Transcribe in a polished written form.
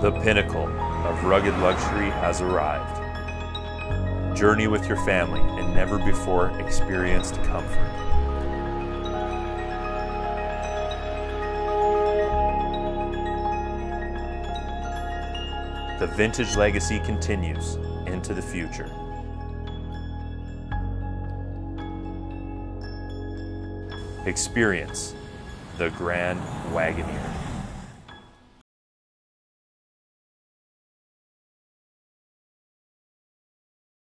The pinnacle of rugged luxury has arrived. Journey with your family in never before experienced comfort. The vintage legacy continues into the future. Experience the Grand Wagoneer.